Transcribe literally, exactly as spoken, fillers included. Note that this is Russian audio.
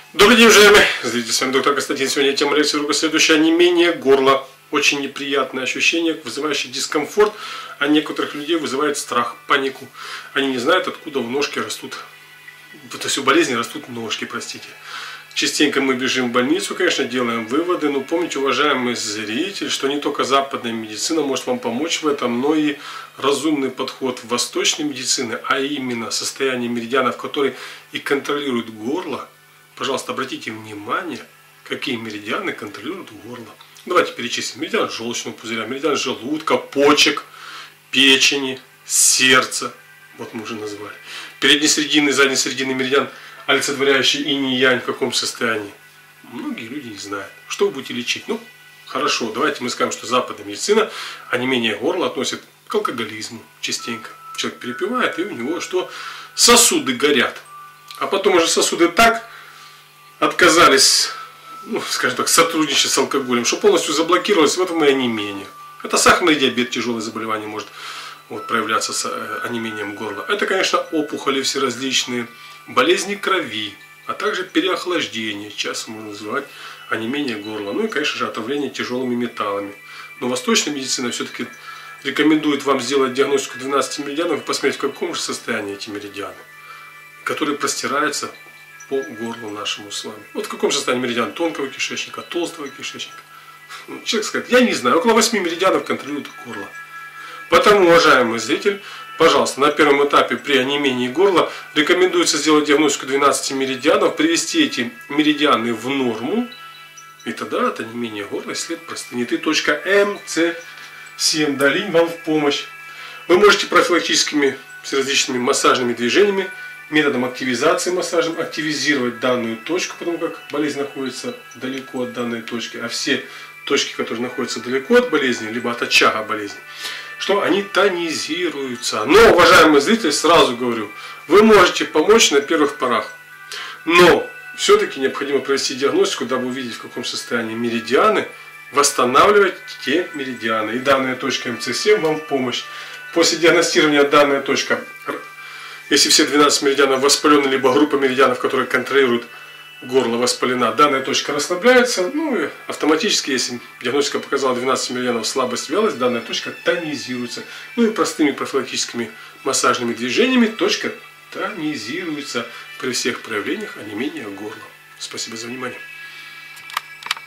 Добрый день, уважаемые зрители, с вами доктор Константин. Сегодня тема лекции рука следующая: онемение горла. Очень неприятное ощущение, вызывающее дискомфорт, а некоторых людей вызывает страх, панику. Они не знают, откуда в ножке растут, то есть у болезни растут ножки, простите. Частенько мы бежим в больницу, конечно, делаем выводы, но помните, уважаемый зритель, что не только западная медицина может вам помочь в этом, но и разумный подход восточной медицины, а именно состояние меридианов, которые и контролируют горло. Пожалуйста, обратите внимание, какие меридианы контролируют горло. Давайте перечислим. Меридиан желчного пузыря, меридиан желудка, почек, печени, сердца. Вот мы уже назвали. Переднесрединный, заднесрединный меридиан, олицетворяющий инь и янь, в каком состоянии. Многие люди не знают. Что вы будете лечить? Ну, хорошо, давайте мы скажем, что западная медицина онемение горла относит к алкоголизму частенько. Человек перепивает, и у него что? Сосуды горят. А потом уже сосуды так отказались, ну, скажем так, сотрудничать с алкоголем, что полностью заблокировалось, в этом и онемение. Это сахарный диабет, тяжелое заболевание может вот, проявляться с онемением горла. Это, конечно, опухоли всеразличные, болезни крови, а также переохлаждение, часто можно называть онемение горла. Ну и, конечно же, отравление тяжелыми металлами. Но восточная медицина все-таки рекомендует вам сделать диагностику двенадцати меридианов и посмотреть, в каком же состоянии эти меридианы, которые простираются по горлу нашему с вами. Вот в каком состоянии меридиан тонкого кишечника, толстого кишечника. Человек скажет, я не знаю, около восьми меридианов контролируют горло. Поэтому, уважаемый зритель, пожалуйста, на первом этапе при онемении горла рекомендуется сделать диагностику двенадцати меридианов, привести эти меридианы в норму, и тогда от онемения горла след простынет. И точка эм цэ семь долинь вам в помощь. Вы можете профилактическими с различными массажными движениями, методом активизации массажем активизировать данную точку, потому как болезнь находится далеко от данной точки, а все точки, которые находятся далеко от болезни, либо от очага болезни, что они тонизируются. Но, уважаемые зрители, сразу говорю, вы можете помочь на первых порах, но все-таки необходимо провести диагностику, дабы увидеть, в каком состоянии меридианы, восстанавливать те меридианы. И данная точка эм цэ семь вам в помощь. После диагностирования данная точка, если все двенадцать меридианов воспалены, либо группа меридианов, которые контролируют горло, воспалена, данная точка расслабляется, ну и автоматически, если диагностика показала двенадцать меридианов слабость, вялость, данная точка тонизируется. Ну и простыми профилактическими массажными движениями точка тонизируется при всех проявлениях онемения горла. Спасибо за внимание.